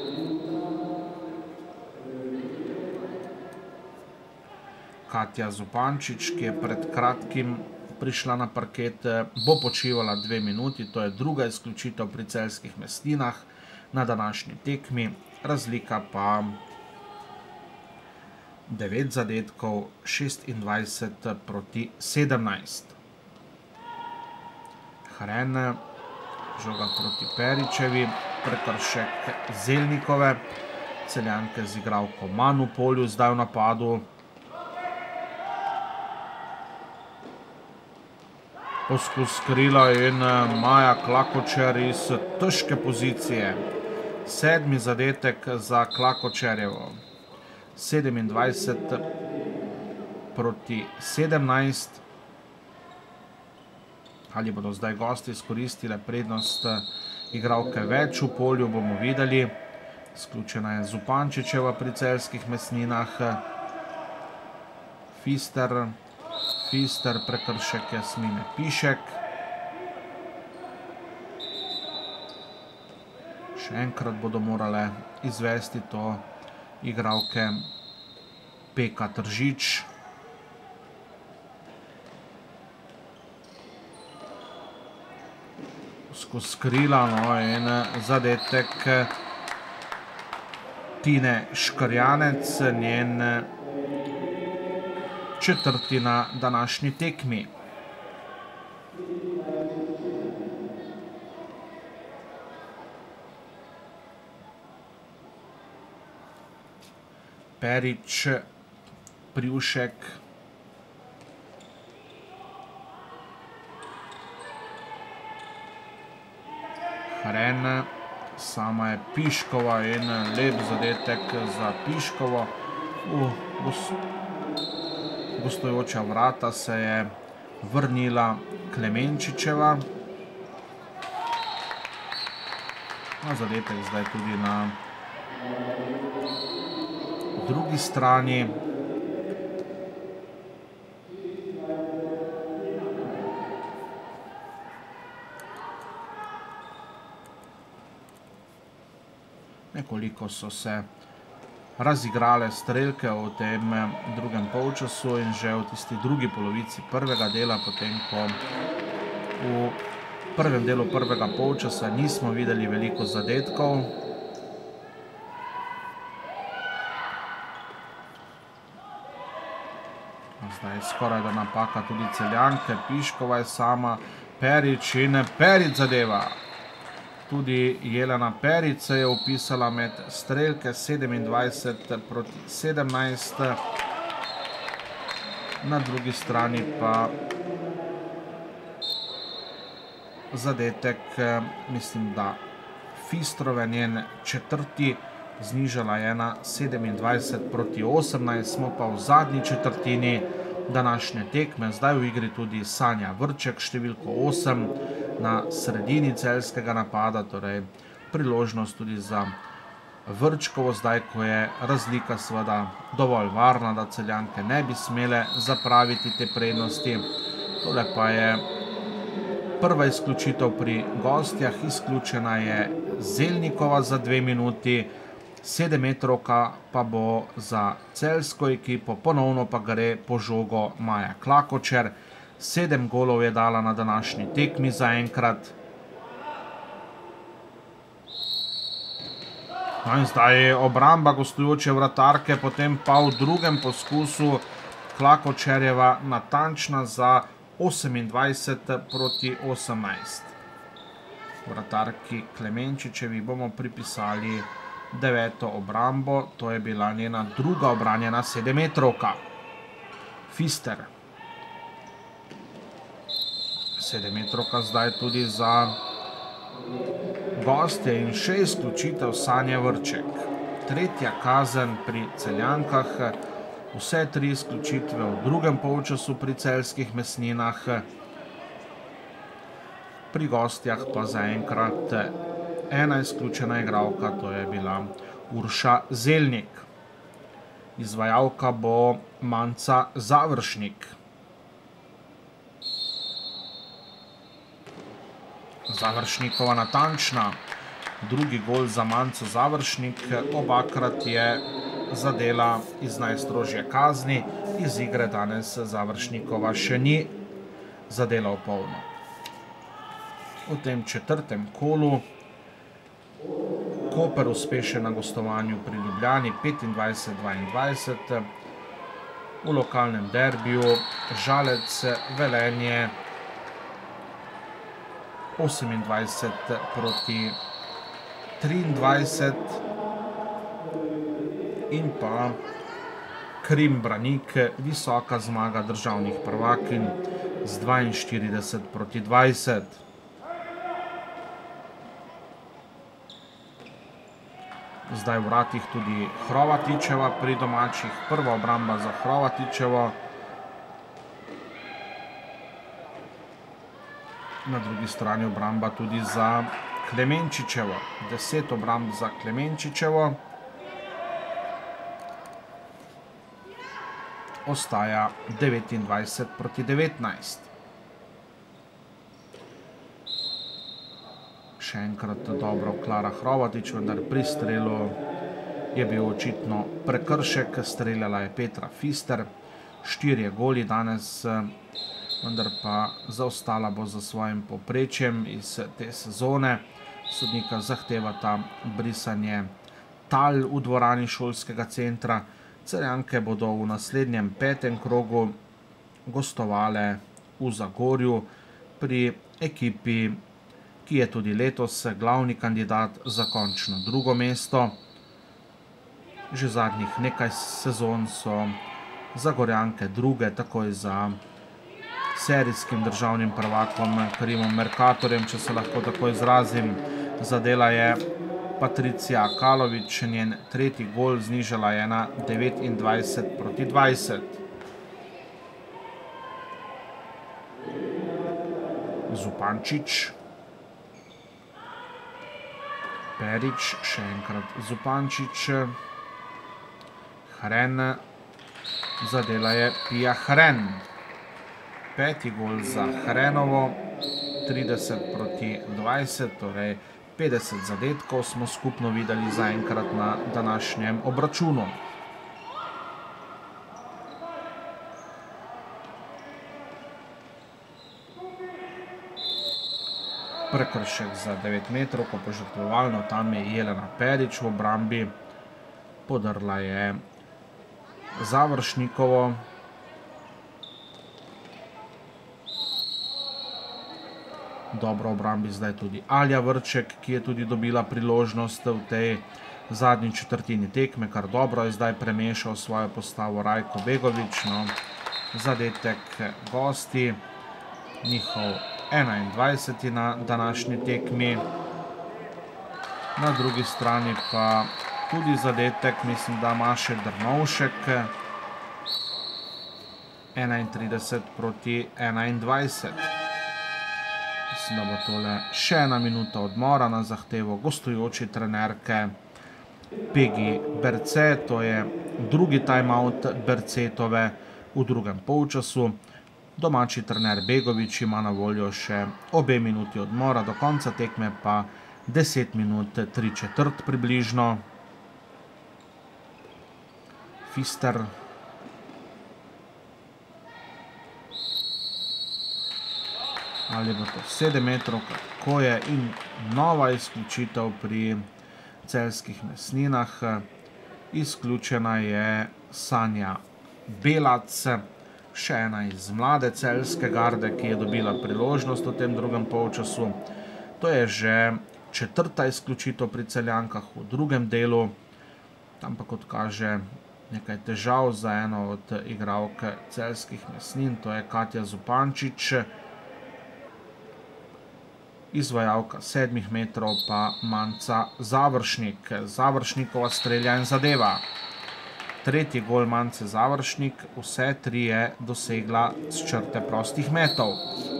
Katja Zupančič, ki je pred kratkim prišla na parket, bo počivala 2 minuti. To je druga izključitev pri celjskih Mesninah na današnji tekmi. Razlika pa 9 zadetkov, 26-17. Hren, žoga proti Peričevi, prekršek Zelnikove. Celjanke z igralko manj v polju, zdaj v napadu. Poskus krila in Maja Klakočer iz težke pozicije. 7. zadetek za Klakočerjevo. 27-17. Ali bodo zdaj gosti izkoristile prednost igralke več v polju, bomo videli. Izključena je Zupančičeva pri celjskih Mesninah. Fister, prekršek Jasmine Pišek. Še enkrat bodo morale izvesti to igralke Peka Tržič. Skozi krila, no, in zadetek Tine Škrjanec, njen 4. na današnji tekmi. Perič, Privšek, Hren, sama je Piškova in lep zadetek za Piškovo. Gostujoča vrata se je vrnila Klemenčičeva. Zadetek zdaj tudi na drugi strani. Nekoliko so se razigrale strelke v tem drugem polčasu in že v tisti drugi polovici prvega dela, potem ko v prvem delu prvega polčasa nismo videli veliko zadetkov. Zdaj skoraj da napaka tudi Celjanke, Piškova je sama, Perič in Perič zadeva. Tudi Jelena Perič se je vpisala med strelke, 27-17. Na drugi strani pa zadetek, mislim, da Fistrove, njen četrti, znižala je na 27-18. Smo pa v zadnji četrtini današnje tekme. Zdaj v igri tudi Sanja Vrček, številko 8 na sredini celjskega napada, torej priložnost tudi za Vrčkovo, zdaj ko je razlika seveda dovolj varna, da Celjanke ne bi smele zapraviti te prednosti. Tole pa je prva izključitev pri gostjah, izključena je Zelnikova za 2 minuti, 7-metrovka pa bo za celjsko ekipo, ponovno pa gre po žogo Maja Klakočer. 7 golov je dala na današnji tekmi zaenkrat. No in zdaj obramba gostujoče vratarke, potem pa v drugem poskusu Klakočerjeva natančna za 28-18. Vratarki Klemenčičevi bomo pripisali 9. obrambo, to je bila njena druga obranjena 7-metrovka. Fister. 7-metrovka zdaj tudi za gostje in še izključitev Sanje Vrček. Tretja kazen pri Celjankah, vse 3 izključitve v drugem polčasu pri celjskih Mesninah. Pri gostjah pa zaenkrat ena izključena igralka, to je bila Urša Zelnik. Izvajalka bo Manca Završnik. Završnikova natančna. Drugi gol za Manco Završnik, obakrat je zadela iz najstrožje kazni. Iz igre danes Završnikova še ni zadela v polno. V tem četrtem kolu Koper uspešen na gostovanju pri Ljubljani 25-22. V lokalnem derbiju Žalec Velenje 28-23 in pa Krim Branik, visoka zmaga državnih prvakinj z 42-20. Zdaj v vratih tudi Hrovatičeva pri domačih, prva obramba za Hrovatičevo. Na drugi strani obramba tudi za Klemenčičevo, 10 obramb za Klemenčičevo. Ostaja 29-19. Še enkrat dobro Klara Hrovatič, vendar pri strelu je bil očitno prekršek, streljala je Petra Fister. 4 goli danes, vendar pa zaostala bo za svojim povprečjem iz te sezone. Sodnika zahtevata brisanje tal v dvorani šolskega centra. Celjanke bodo v naslednjem 5. krogu gostovale v Zagorju pri ekipi, ki je tudi letos glavni kandidat za končno drugo mesto. Že zadnjih nekaj sezon so Zagorjanke druge, takoj za serijskim državnim prvakom Karimom Mercatorjem, če se lahko tako izrazim. Zadela je Patricija Kalovič, njen tretji gol, znižala je na 29-20. Zupančič. Perič, še enkrat Zupančič. Hren. Zadela je Pia Hren. Peti gol za Hrenovo. 30-20, torej 50 zadetkov smo skupno videli zaenkrat na današnjem obračunu. Prekršek za 9 metrov, ko požrtvovalno, tam je Jelena Perič v obrambi. Podrla je Završnikovo. Dobro v obrambi zdaj tudi Alja Vrček, ki je tudi dobila priložnost v tej zadnji četrtini tekme, kar dobro je zdaj premešal svojo postavo Rajko Begovič. No, zadetek gosti, njihov 21. na današnji tekmi. Na drugi strani pa tudi zadetek, mislim, da Maše Drnovšek. 31-21. Mislim, da bo tole še ena minuta odmora na zahtevo gostujoči trenerke Pegi Berce. To je drugi timeout Bercetove v drugem polčasu. Domači trener Begovič ima na voljo še 2 minuti odmora, do konca tekme pa 10 minut 3/4 približno. Fister. Ali bo to 7 metrov, kako je, in nova izključitev pri celjskih mesninah. Izključena je Sanja Belac, še ena iz mlade celjske garde, ki je dobila priložnost v tem drugem polčasu. To je že 4. izključitev pri Celjankah v drugem delu. Tam pa, kot kaže, nekaj težav za eno od igralk celjskih mesnin, to je Katja Zupančič. Izvajalka 7 metrov pa Manca Završnik. Završnikova strelja in zadeva. Tretji gol Mance Završnik, vse 3 je dosegla s črte prostih metov.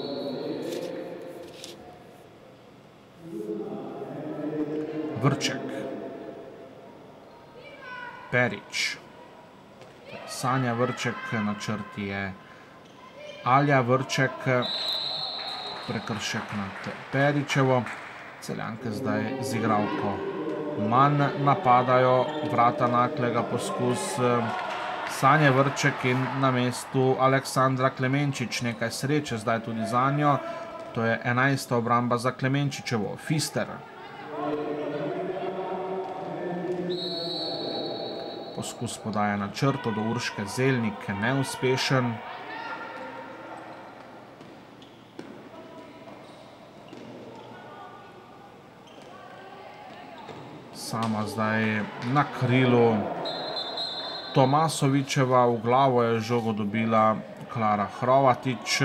Vrček. Perič. Sanja Vrček, na črti je Alja Vrček. Prekršek nad Peričevo. Celjanke zdaj z igralko manj napadajo. Vrata Naklega poskus Sanje Vrček in na mestu Aleksandra Klemenčič. Nekaj sreče zdaj tudi za njo. To je 11. obramba za Klemenčičevo. Fister. Poskus podaja na črto do Urške Zelnik, neuspešen. Sama zdaj na krilu Tomasovičeva, v glavo je žogo dobila Klara Hrovatič.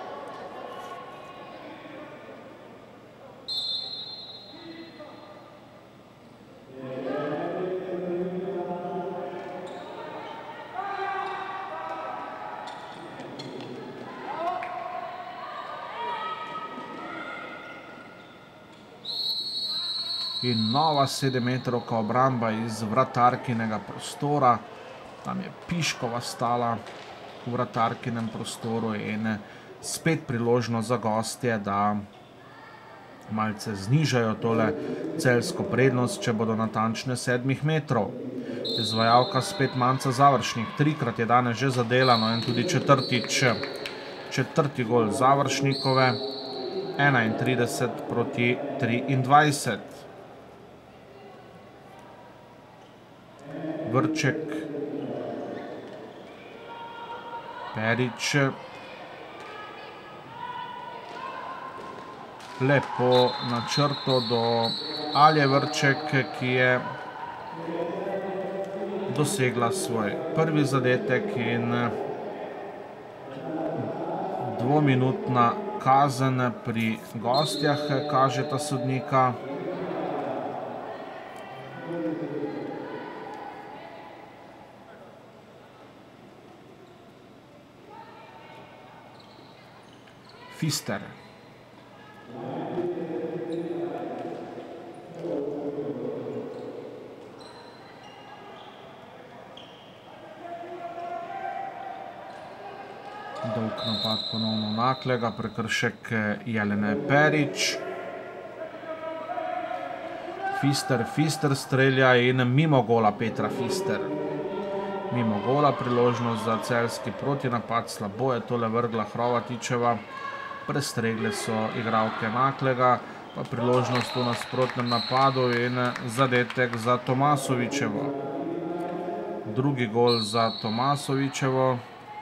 In nova 7-metrovka obramba iz vratarkinega prostora. Tam je Piškova stala v vratarkinem prostoru in spet priložnost za gostje, da malce znižajo tole celjsko prednost, če bodo natančne 7 metrov. Izvajalka spet Manca Završnik. 3-krat je danes že zadela, no in tudi četrtič. Četrti gol Završnikove. 31-23. Vrček, Perič, lepo na črto do Alje Vrček, ki je dosegla svoj prvi zadetek, in 2-minutna kazen pri gostjah kažeta sodnika. Fister. Dolg napad ponovno Naklega, prekršek Jelene Perič. Fister strelja in mimo gola Petra Fister. Mimo gola, priložnost za celjski protinapad, slabo je tole vrgla Hrovatičeva. Prestregle so igralke Naklega, pa priložnost v nasprotnem napadu in zadetek za Tomasovičevo. Drugi gol za Tomasovičevo.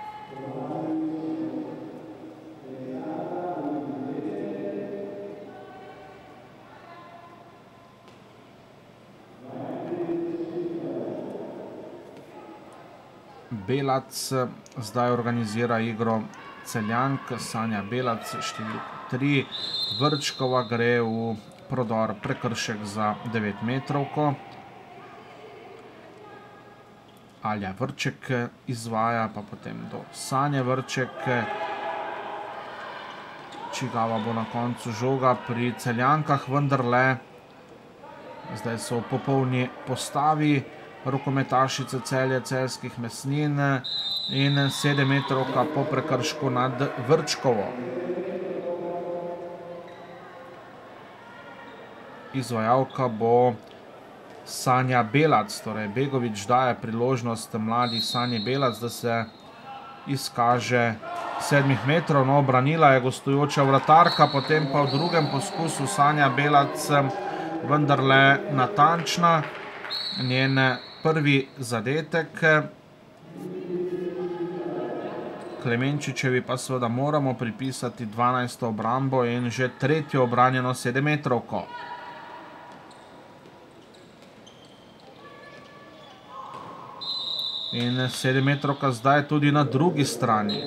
Belac zdaj organizira igro Celjank, Sanja Belac, številka 3. Vrčkova gre v prodor, prekršek za 9 metrovko. Alja Vrček izvaja, pa potem do Sanje Vrček. Čigava bo na koncu žoga pri Celjankah, vendarle. Zdaj so v popolni postavi rokometašice Celje, celjskih mesnin in 7 metrovka po prekršku nad Vrčkovo. Izvajalka bo Sanja Belac, torej Begovič daje priložnost mladi Sanji Belac, da se izkaže 7 metrov, no, branila je gostujoča vratarka, potem pa v drugem poskusu Sanja Belac vendarle natančna. Njen prvi zadetek. Klemenčičevi pa seveda moramo pripisati 12. obrambo in že tretjo obranjeno 7 metrovko. In 7 metrovka zdaj tudi na drugi strani.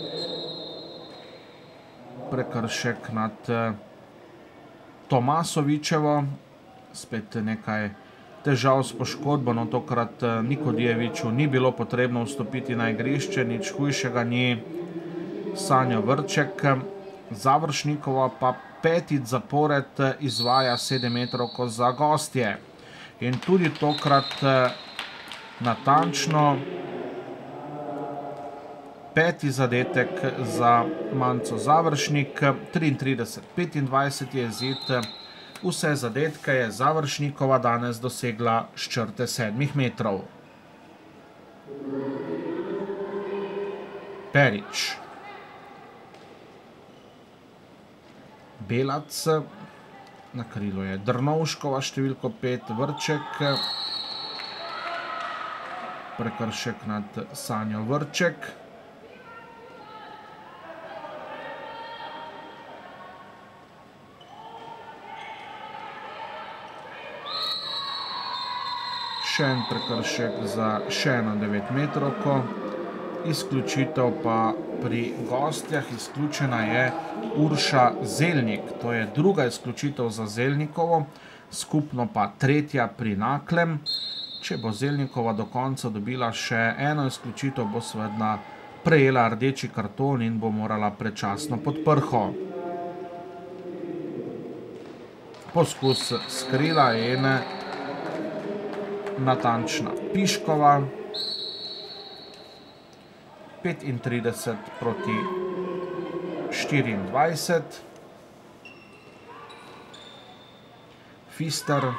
Prekršek nad Tomasovičevo. Spet nekaj težav s poškodbo, no tokrat Nikodjeviču ni bilo potrebno vstopiti na igrišče, nič hujšega ni. Sanja Vrček, Završnikova pa petič zapored izvaja 7 metrovko za gostje. In tudi tokrat natančno. Peti zadetek za Manco Završnik, 33-25 je izid. Vse zadetke je Završnikova danes dosegla s črte 7 metrov. Perič. Belac. Na krilu je Drnovškova, številko 5, Vrček. Prekršek nad Sanjo Vrček. Še en prekršek za še eno 9 metrovko. Izključitev pa pri gostjah, izključena je Urša Zelnik. To je druga izključitev za Zelnikovo, skupno pa tretja pri Naklem. Če bo Zelnikova do konca dobila še eno izključitev, bo seveda prejela rdeči karton in bo morala predčasno pod prho. Poskus skrila in natančna Piškova. 35 proti 24. Fister.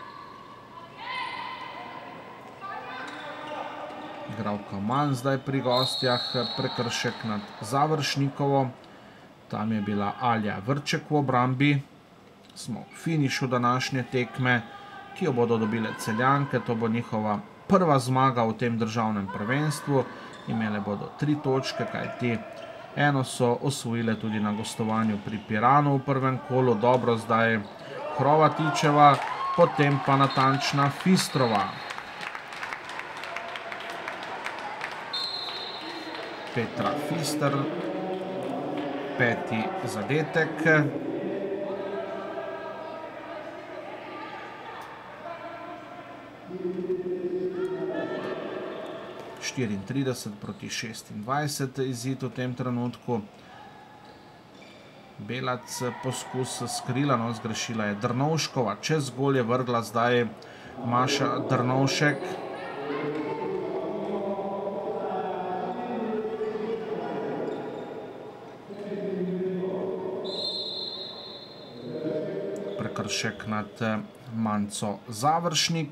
Igralka manj zdaj pri gostjah, prekršek nad Završnikovo. Tam je bila Alja Vrček v obrambi. Smo v finišu današnje tekme, ki jo bodo dobile Celjanke. To bo njihova prva zmaga v tem državnem prvenstvu. Imele bodo 3 točke, kajti eno so osvojile tudi na gostovanju pri Piranu v prvem kolu. Dobro zdaj Hrovatičeva, potem pa natančna Fistrova. Petra Fister, 5. zadetek. ...34 proti 26 izid v tem trenutku. Belac poskus skrila, no, zgrešila je Drnovškova. Čez gol je vrgla zdaj Maša Drnovšek. Prekršek nad Manco Završnik.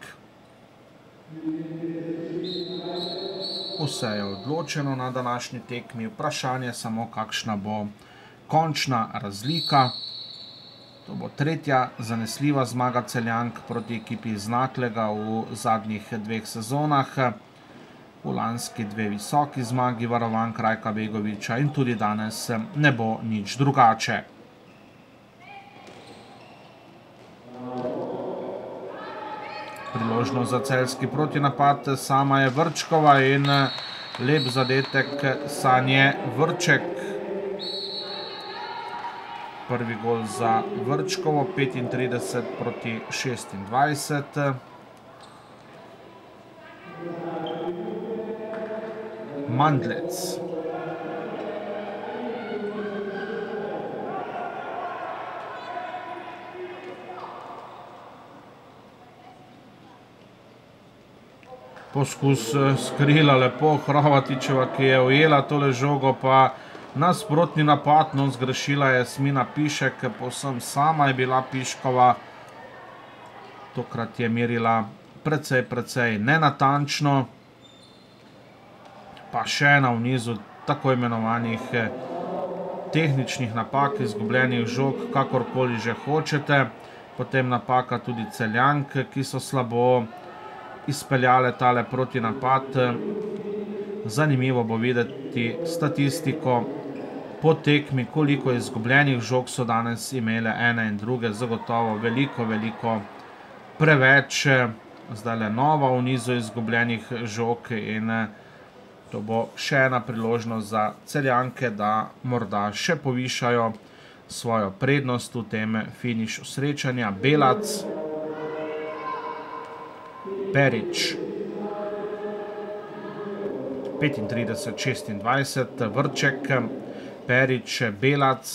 Vse je odločeno na današnji tekmi. Vprašanje samo, kakšna bo končna razlika. To bo tretja zanesljiva zmaga Celjank proti ekipi iz Naklega v zadnjih dveh sezonah. V lanski dve visoki zmagi varovank Rajka Begoviča in tudi danes ne bo nič drugače. Priložnost za celjski protinapad, sama je Vrčkova in lep zadetek Sanje Vrček. Prvi gol za Vrčkovo, 35 proti 26. Mandlec. Poskus skrila lepo Hrovatičeva, ki je ujela tole žogo, pa nasprotni napad, no, zgrešila je Jasmina Pišek, povsem sama je bila Piškova. Tokrat je merila precej nenatančno. Pa še ena v nizu tako imenovanih tehničnih napak, izgubljenih žog, kakorkoli že hočete. Potem napaka tudi Celjank, ki so slabo izpeljale tale protinapad. Zanimivo bo videti statistiko po tekmi, koliko izgubljenih žog so danes imele ene in druge. Zagotovo veliko preveč. Zdaj le nova v nizu izgubljenih žog in to bo še ena priložnost za Celjanke, da morda še povišajo svojo prednost v tem finišu srečanja. Belac, Perič, 35-26, Vrček, Perič, Belac,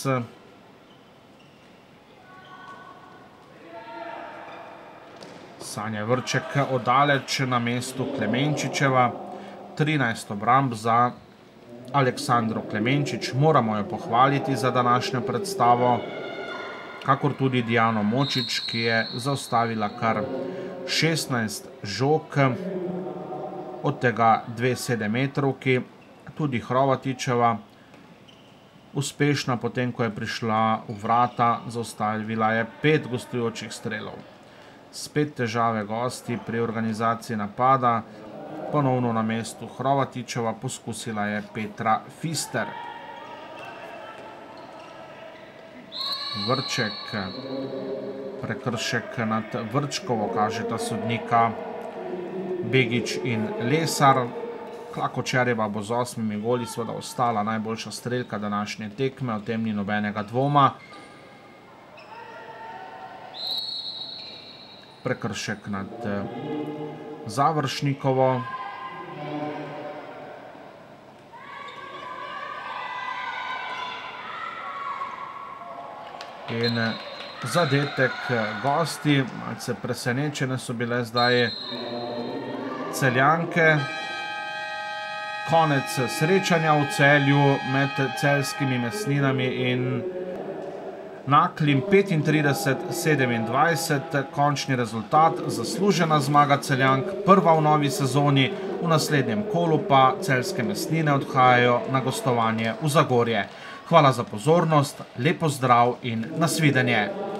Sanja Vrček oddaleč na mestu Klemenčičeva. 13 obramb za Aleksandro Klemenčič. Moramo jo pohvaliti za današnjo predstavo, kakor tudi Dijano Močič, ki je zaustavila kar 16 žog, od tega 2 7-metrovki. Tudi Hrovatičeva uspešna, potem ko je prišla v vrata, zaustavila je 5 gostujočih strelov. Spet težave gosti pri organizaciji napada. Ponovno na mestu Hrovatičeva, poskusila je Petra Fister. Vrček, prekršek nad Vrčkovo, kažeta sodnika Begič in Lesar. Klakočerjeva bo z 8 goli seveda ostala najboljša strelka današnje tekme, o tem ni nobenega dvoma. Prekršek nad Završnikovo. In zadetek gosti, malce presenečene so bile zdaj Celjanke. Konec srečanja v Celju med celjskimi mesninami in Naklim, 35-27, končni rezultat, zaslužena zmaga Celjank, prva v novi sezoni, v naslednjem kolu pa celjske mesnine odhajajo na gostovanje v Zagorje. Hvala za pozornost, lep pozdrav in nasvidenje!